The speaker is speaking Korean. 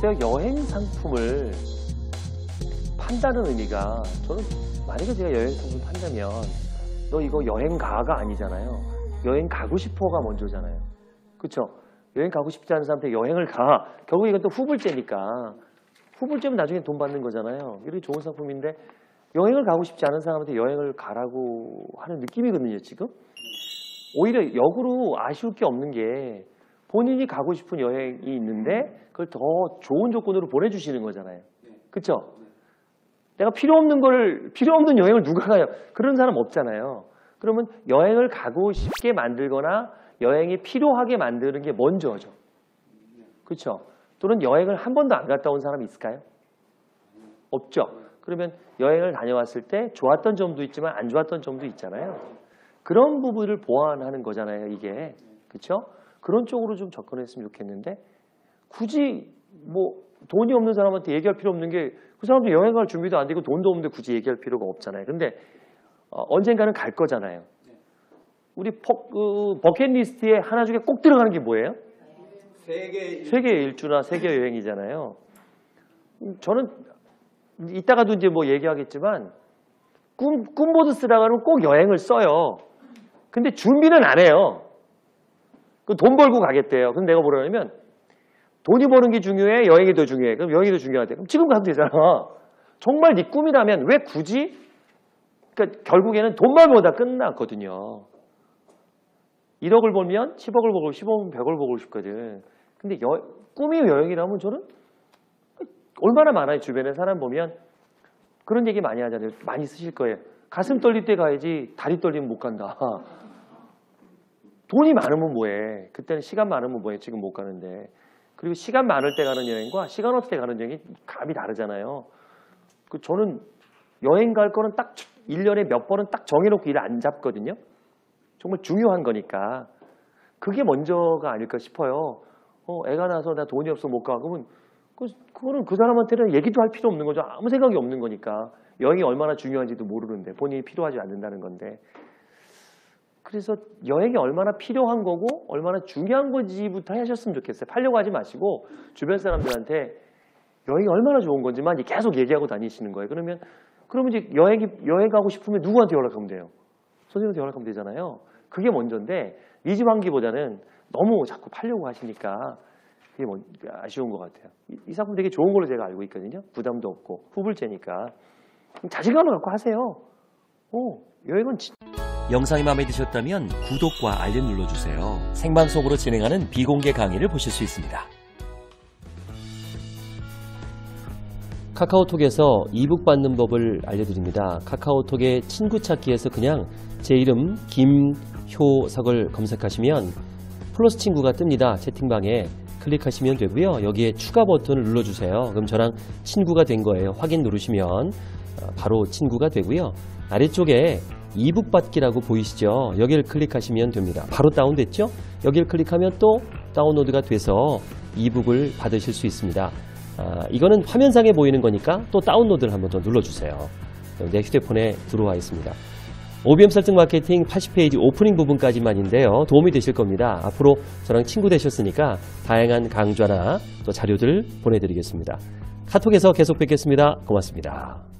글쎄요, 여행 상품을 판다는 의미가, 저는 만약에 제가 여행 상품 판다면 너 이거 여행 가가 아니잖아요. 여행 가고 싶어가 먼저잖아요. 그쵸? 여행 가고 싶지 않은 사람한테 여행을 가. 결국 이건 또 후불제니까. 후불제면 나중에 돈 받는 거잖아요. 이렇게 좋은 상품인데 여행을 가고 싶지 않은 사람한테 여행을 가라고 하는 느낌이거든요, 지금. 오히려 역으로 아쉬울 게 없는 게 본인이 가고 싶은 여행이 있는데 그걸 더 좋은 조건으로 보내주시는 거잖아요. 그쵸? 내가 필요 없는 여행을 누가 가요? 그런 사람 없잖아요. 그러면 여행을 가고 싶게 만들거나 여행이 필요하게 만드는 게 먼저죠. 그렇죠? 또는 여행을 한 번도 안 갔다 온 사람이 있을까요? 없죠. 그러면 여행을 다녀왔을 때 좋았던 점도 있지만 안 좋았던 점도 있잖아요. 그런 부분을 보완하는 거잖아요, 이게. 그렇죠? 그런 쪽으로 좀 접근했으면 좋겠는데 굳이 뭐 돈이 없는 사람한테 얘기할 필요 없는 게 그 사람도 여행 갈 준비도 안 되고 돈도 없는데 굳이 얘기할 필요가 없잖아요. 근데 언젠가는 갈 거잖아요. 우리 버킷리스트에 하나 중에 꼭 들어가는 게 뭐예요? 세계 일주나 세계 여행이잖아요. 저는 이따가도 이제 뭐 얘기하겠지만 꿈보드 쓰다가는 꼭 여행을 써요. 근데 준비는 안 해요. 돈 벌고 가겠대요. 그럼 내가 뭐라냐면 돈이 버는 게 중요해? 여행이 더 중요해? 그럼 여행이 더 중요하대. 그럼 지금 가도 되잖아. 정말 네 꿈이라면 왜 굳이? 그러니까 결국에는 돈만 벌다 끝났거든요. 1억을 벌면 10억을 벌고 15억, 100억을 벌고 싶거든. 근데 꿈이 여행이라면 저는 얼마나 많아요. 주변에 사람 보면 그런 얘기 많이 하잖아요. 많이 쓰실 거예요. 가슴 떨릴 때 가야지 다리 떨리면 못 간다. 돈이 많으면 뭐해. 그때는 시간 많으면 뭐해. 지금 못 가는데. 그리고 시간 많을 때 가는 여행과 시간 없을 때 가는 여행이 값이 다르잖아요. 저는 여행 갈 거는 딱 1년에 몇 번은 딱 정해놓고 일 안 잡거든요. 정말 중요한 거니까. 그게 먼저가 아닐까 싶어요. 애가 나서 나 돈이 없어 못 가. 그러면 그거는 그 사람한테는 얘기도 할 필요 없는 거죠. 아무 생각이 없는 거니까. 여행이 얼마나 중요한지도 모르는데 본인이 필요하지 않는다는 건데. 그래서 여행이 얼마나 필요한 거고 얼마나 중요한 건지부터 하셨으면 좋겠어요. 팔려고 하지 마시고 주변 사람들한테 여행이 얼마나 좋은 건지만 계속 얘기하고 다니시는 거예요. 그러면 이제 여행 가고 싶으면 누구한테 연락하면 돼요? 선생님한테 연락하면 되잖아요. 그게 먼저인데 미지환기보다는 너무 자꾸 팔려고 하시니까 그게 아쉬운 것 같아요. 이 상품 되게 좋은 걸로 제가 알고 있거든요. 부담도 없고 후불제니까 자신감을 갖고 하세요. 여행은 영상이 마음에 드셨다면 구독과 알림 눌러주세요. 생방송으로 진행하는 비공개 강의를 보실 수 있습니다. 카카오톡에서 이북 받는 법을 알려드립니다. 카카오톡의 친구 찾기에서 그냥 제 이름 김효석을 검색하시면 플러스 친구가 뜹니다. 채팅방에 클릭하시면 되고요. 여기에 추가 버튼을 눌러주세요. 그럼 저랑 친구가 된 거예요. 확인 누르시면 바로 친구가 되고요. 아래쪽에 이북 받기라고 보이시죠? 여기를 클릭하시면 됩니다. 바로 다운됐죠? 여기를 클릭하면 또 다운로드가 돼서 이북을 받으실 수 있습니다. 이거는 화면상에 보이는 거니까 또 다운로드를 한번 더 눌러주세요. 내 휴대폰에 들어와 있습니다. OBM 설득 마케팅 80페이지 오프닝 부분까지만인데요. 도움이 되실 겁니다. 앞으로 저랑 친구 되셨으니까 다양한 강좌나 또 자료들 보내드리겠습니다. 카톡에서 계속 뵙겠습니다. 고맙습니다.